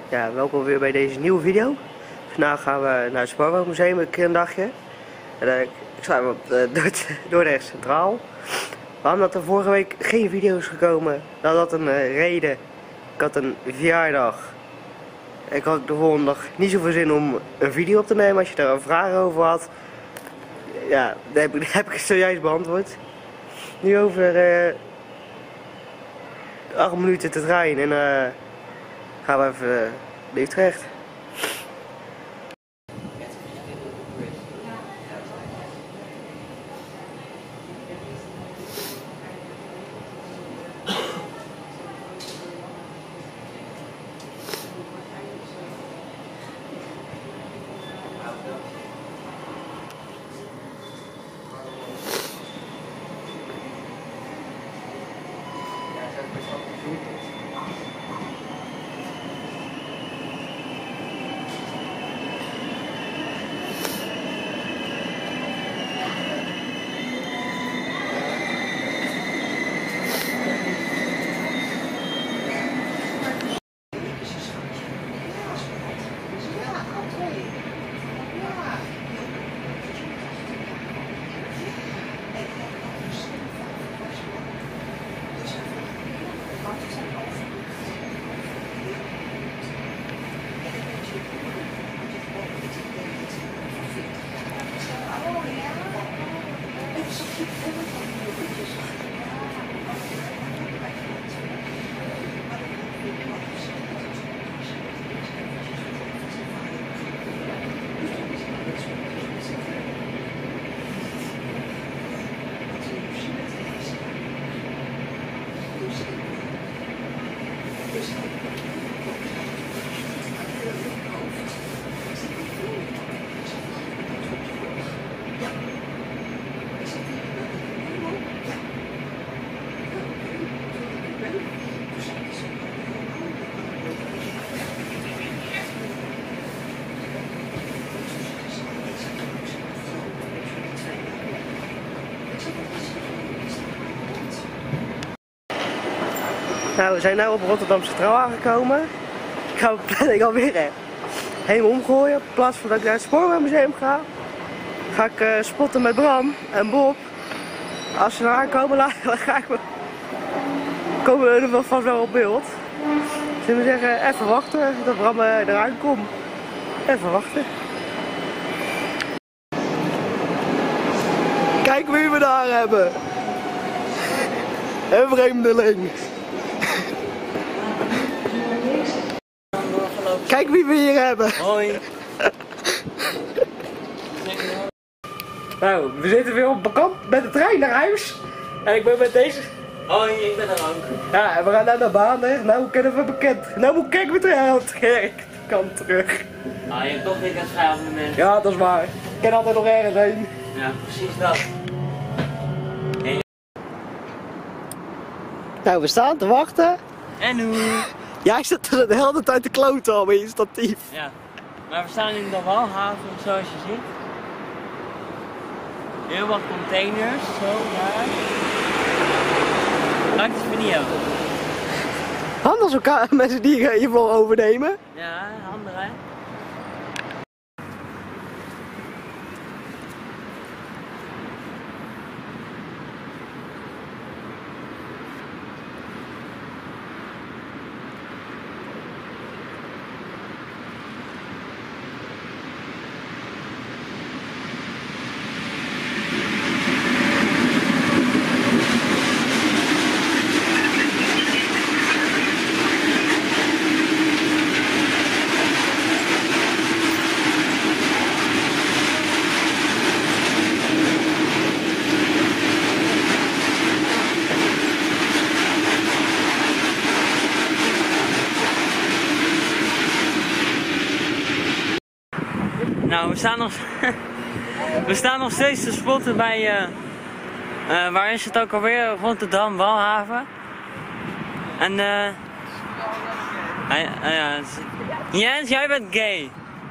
Ja, welkom weer bij deze nieuwe video. Vandaag gaan we naar het Spoorwegmuseum een keer een dagje. En, ik sta op Dordrecht Centraal. Waarom dat er vorige week geen video is gekomen, dat had een reden. Ik had een verjaardag. Ik had de volgende dag niet zoveel zin om een video op te nemen als je daar een vraag over had. Ja, dat heb ik zojuist beantwoord. Nu over 8 minuten te draaien en gaan we even naar Utrecht. Nou, we zijn nu op Rotterdam Centraal aangekomen. Ik ga mijn planning alweer helemaal omgooien. In plaats van dat ik naar het Spoorwegmuseum ga, ga ik spotten met Bram en Bob. Als ze er aankomen, dan komen we er vast wel op beeld. Zullen we zeggen, even wachten dat Bram eraan komt. Even wachten. Kijk wie we daar hebben. Een vreemdeling. Kijk wie we hier hebben. Hoi. Nou, we zitten weer op vakant met de trein naar huis. En ik ben met deze. Hoi, ik ben er ook. Ja, en we gaan naar de baan, hè. Nou kennen we bekend. Nou moet ik weer terug. Ik kan terug. Ah, je hebt toch weer een vrij op het moment. Ja, dat is waar. Ik ken altijd nog ergens heen. Ja, precies dat. Nou, we staan te wachten. En hoe? Jij zit er de hele tijd te kloten al met je statief. Ja, maar we staan in de Walhaven, zoals je ziet. Heel wat containers, zo, daar. Laat ik het even niet hebben. Anders elkaar mensen die je vlog overnemen. Ja, handen hè. Nou, we staan nog steeds te spotten bij, waar is het ook alweer? Rotterdam, Walhaven. En ja, Jens, jij bent gay.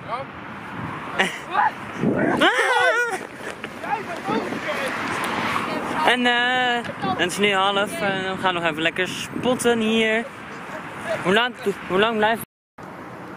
Wat? Jij bent ook gay. En het is nu 11 en we gaan nog even lekker spotten hier. Hoe lang blijft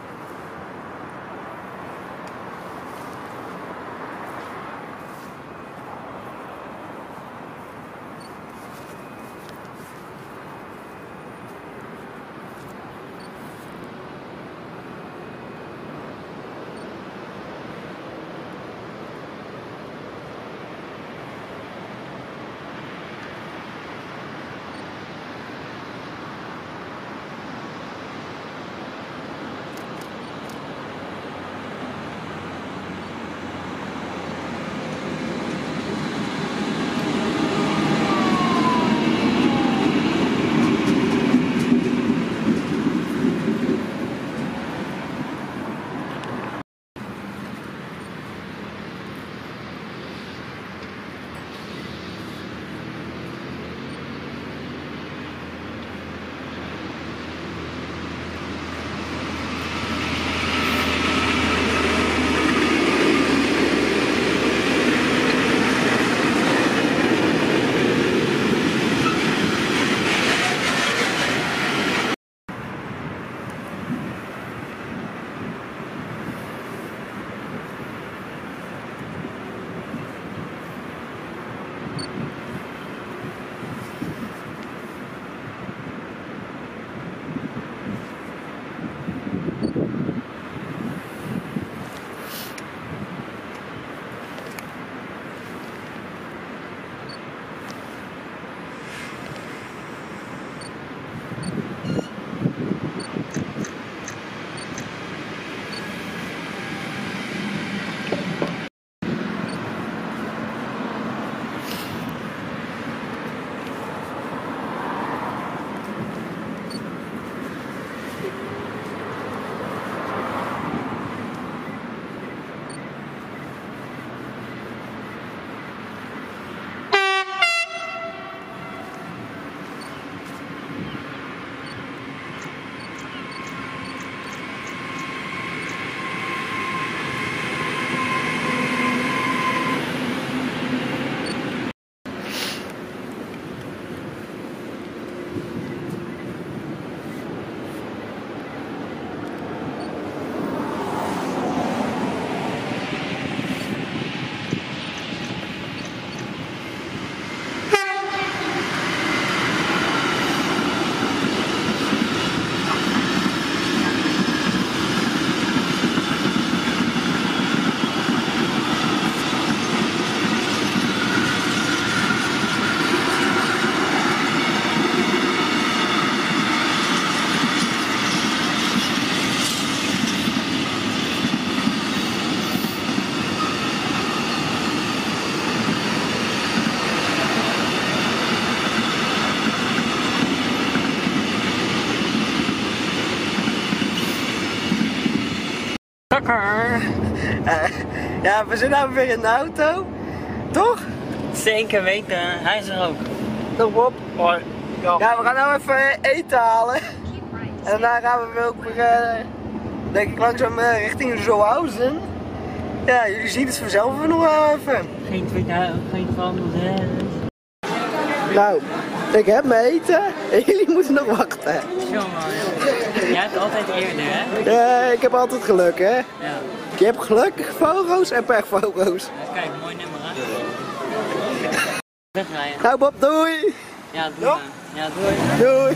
Kakker. Ja, we zitten nou weer in de auto. Toch? Zeker weten, hij is er ook. Toch Bob? Hoi. Ja, we gaan nou even eten halen. En daarna gaan we weer ook weer, denk ik, langzaam richting Zohausen. Ja, jullie zien het vanzelf nog wel even. Geen van Nou, ik heb mijn eten en jullie moeten nog wachten. Jongen, jij hebt altijd eerder, hè? Ja, ik heb altijd geluk, hè? Ja. Je hebt geluk, fogo's en pechfogo's. Kijk, mooi nummer, hè? Wegrijden. Nou Bob, doei! Ja, doei. Ja, ja doei. Doei!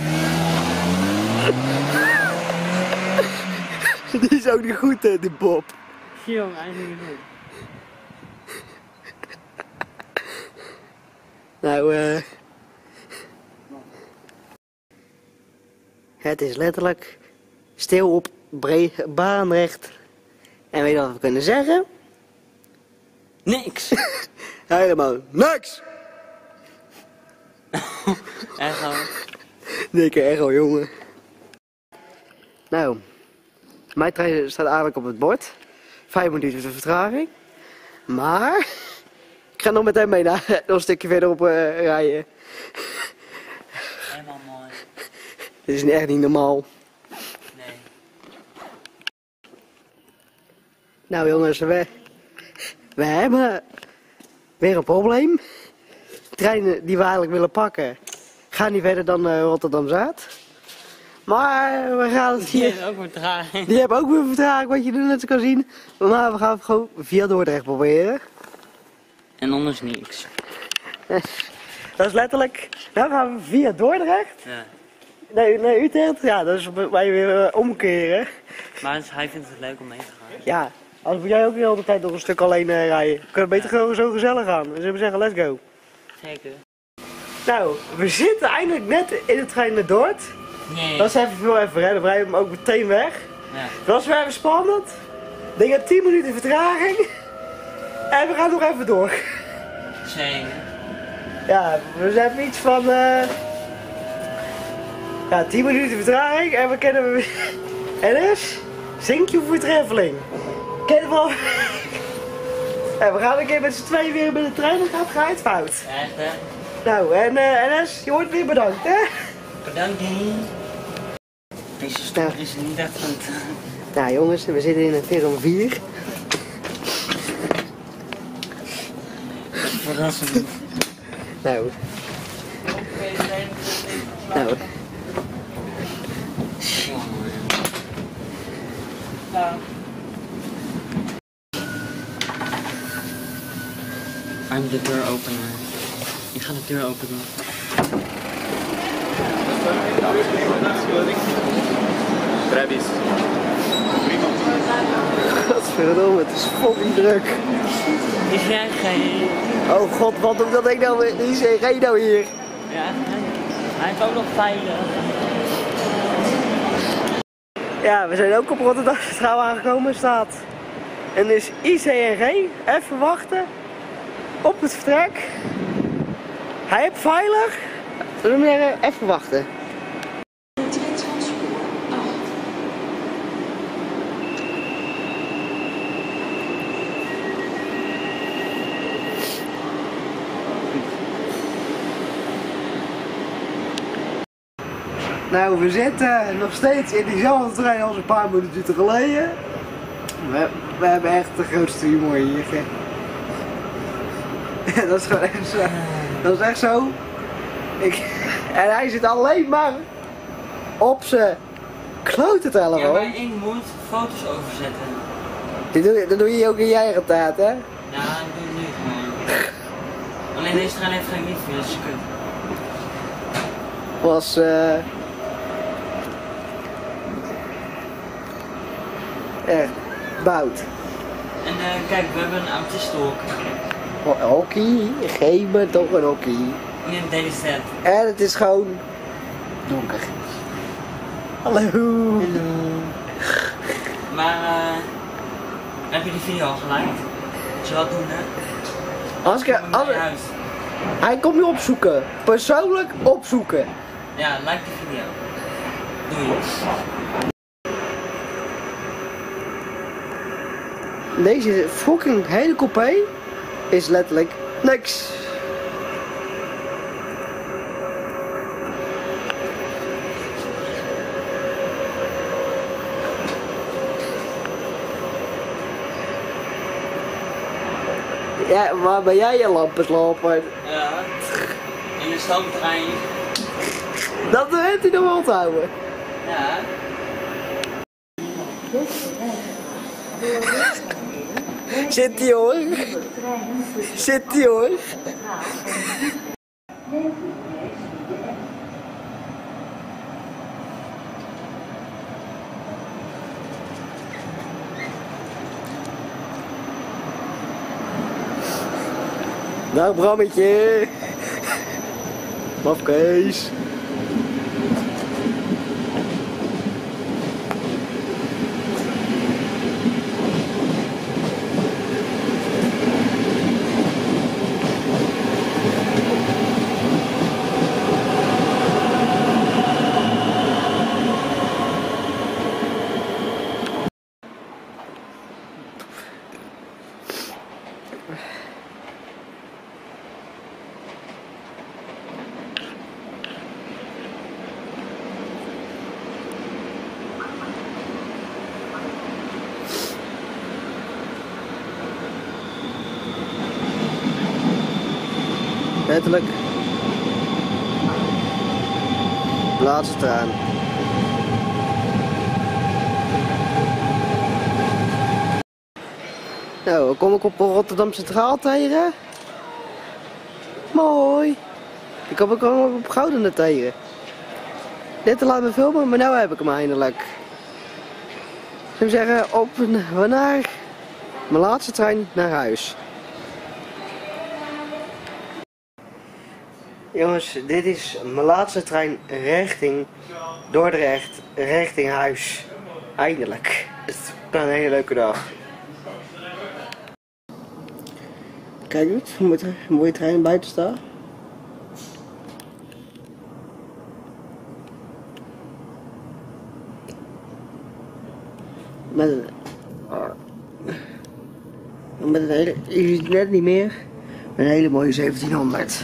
Die is ook niet goed, hè, die Bob. Jong, hij is niet goed. Nou, het is letterlijk stil op baanrecht. En weet je wat we kunnen zeggen? Niks. Helemaal niks! Echo. Dikke echo, jongen. Nou, mijn trein staat eigenlijk op het bord. 5 minuten de vertraging. Maar ik ga nog meteen mee nog een stukje verderop rijden. Helemaal mooi. Dit is echt niet normaal. Nee. Nou jongens, we hebben weer een probleem. De treinen die we eigenlijk willen pakken gaan niet verder dan Rotterdam-Zuid. Maar we gaan het Die hier... heeft ook vertraging. Die hebben ook weer vertraging, wat je er net kan zien. Maar we gaan het gewoon via Dordrecht proberen. En anders niks. Dat is letterlijk... Nou gaan we via Dordrecht. Ja. Nee, Utrecht. Ja, dat is waar je weer omkeren. Maar hij vindt het leuk om mee te gaan. Ja, als moet jij ook de hele tijd nog een stuk alleen rijden. We kunnen beter gewoon zo gezellig gaan. Dus we zeggen, let's go. Zeker. Nou, we zitten eindelijk net in de trein naar Dort. Nee. Dat is even veel even redden. We rijden hem ook meteen weg. Ja. Dat was weer even spannend. Ik denk dat 10 minuten vertraging. En we gaan nog even door. Zeker. Ja, we zijn iets van... ja, 10 minuten vertraging en we kennen... En dus, thank you for traveling. Kennen we al... En we gaan een keer met z'n tweeën weer met de trein en gaat het fout. Echt, hè? Nou, en NS, je wordt weer bedankt, hè? Bedankt, hè? Deze stoel is niet echt goed. Nou jongens, we zitten in een Verum 4. Verrassend. Nou. Nou. I'm de deur openen. Ik ga de deur openen. Travis. Godverdomme, het is fucking druk. Is jij geen... Oh god, wat doet dat ik nou met die ICG nou hier? Ja, hij is ook nog veilig. Ja, we zijn ook op Rotterdam Centraal aangekomen, staat. En dus ICNG, even wachten op het vertrek. Hij heeft veilig. Dus we moeten even wachten. Nou, we zitten nog steeds in diezelfde trein als een paar minuten geleden. We hebben echt de grootste humor hier. Dat is gewoon echt zo. Dat is echt zo. En hij zit alleen maar op zijn klote telefoon. Ja, maar ik moet foto's overzetten. Dat doe je ook in je eigen tijd, hè? Ja, ik doe het nu gewoon. Alleen deze trein heeft geen wifi, dat is kut. Was echt bout. En kijk, we hebben een autistenhok. Hockey, geef me toch een hockey. In deze set. En het is gewoon donker. Hallo. Hallo. Maar heb je die video al geliked? Zullen we dat doen, hè? Als hij komt nu opzoeken. Persoonlijk opzoeken. Ja, like de video. Doei. deze fucking hele coupé is letterlijk niks. Ja, waar ben jij je lampensloper? Ja. In de stoomtrein. Dat weet hij nog wel te houden. Ja. Zit ie hoor. Zit ie hoor. Nou Brammetje. Mafkees. Letterlijk. Laatste traan. Nou, dan kom ik op Rotterdam Centraal tegen. Mooi. Ik kom ook al op Gouden tegen. Net te laat me filmen, maar nu heb ik hem eindelijk. Ik zou zeggen, op naar mijn laatste trein naar huis. Jongens, dit is mijn laatste trein richting Dordrecht, richting huis. Eindelijk. Het is een hele leuke dag. Kijk eens, een mooie trein buiten staan. Met een hele, je ziet het net niet meer, met een hele mooie 1700.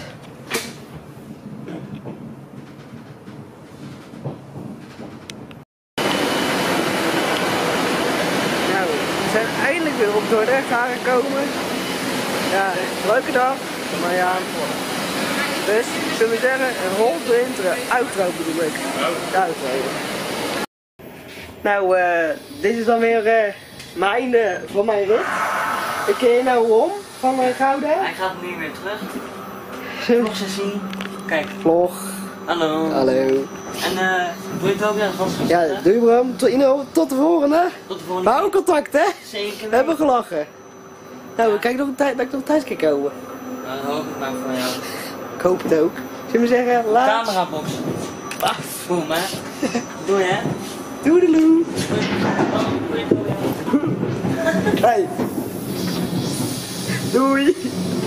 We zijn eindelijk weer op Dordrecht aangekomen. Ja, leuke dag, maar ja. Dus, zullen we zeggen, een rol de outro bedoel ik. De outro. Nou, dit is dan weer mijn einde van mijn rit. Ik keer nou om van Gouden. Hij gaat nu weer terug. Vlog zien. Kijk. Vlog. Hallo. Hallo. En doe je het ook weer vast? Ja, doe je Bram. Tot de volgende. Tot de volgende. We houden contact hè. Zeker. We hebben gelachen. Nou, kijk nog een tijd dat ik nog thuis kan komen. Nou, dat hoop ik maar voor jou. Ik hoop het ook. Zullen we zeggen, laat. Camerabox. Boom hè. Doei hè. Doedeloe. Hey. Doei.